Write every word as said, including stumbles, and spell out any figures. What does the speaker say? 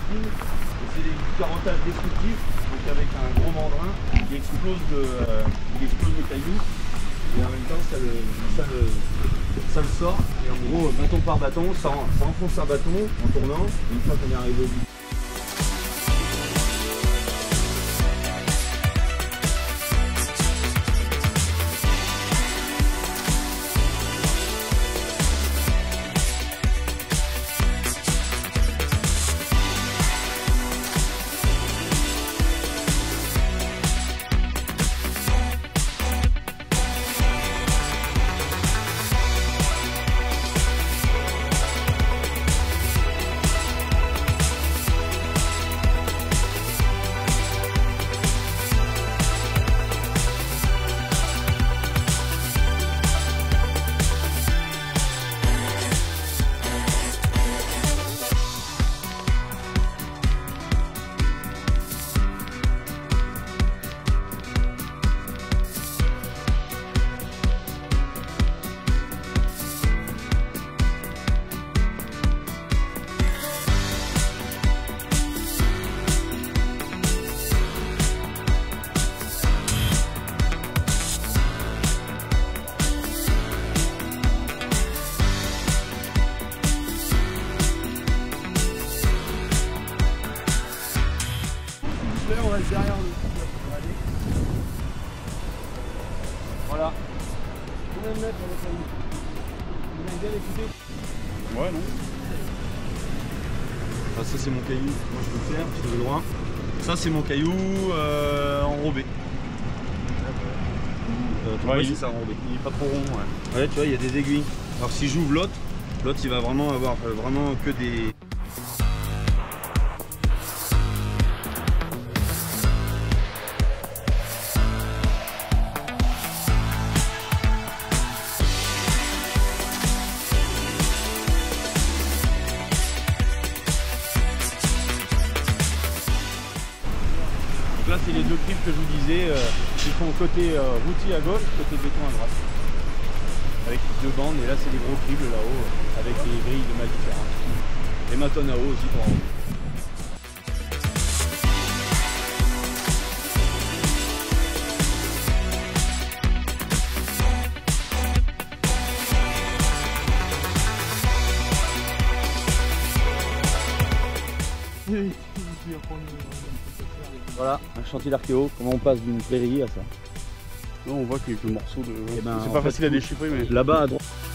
fine. Et c'est des carottages destructifs, donc avec un gros mandrin qui explose le, euh, qui explose le caillou. Et en même temps, ça le, ça le, ça le sort. Et en gros, bâton par bâton, ça, ça enfonce un bâton en tournant. Et une fois qu'on est arrivé au bout. On reste derrière le voilà. Combien de mètres on va faire? Vous avez bien écouté? Ouais, non. Ah, ça c'est mon caillou, moi je peux le faire, je vais loin. Ça c'est mon caillou euh, enrobé. Euh, ouais, c'est ça enrobé. Il est pas trop rond, ouais. Ouais, tu vois, il y a des aiguilles. Alors si j'ouvre l'autre, l'autre il va vraiment avoir euh, vraiment que des... Donc là c'est les deux cribles que je vous disais euh, qui sont côté euh, routier à gauche, côté béton à droite. Avec deux bandes et là c'est des gros cribles là-haut euh, avec des grilles de mal différentes. Et ma tonne à eau aussi pour en haut. Voilà, un chantier d'archéo, comment on passe d'une prairie à ça. Là on voit quelques morceaux de... Eh ben, c'est pas fait, facile à déchiffrer mais... Là-bas à droite.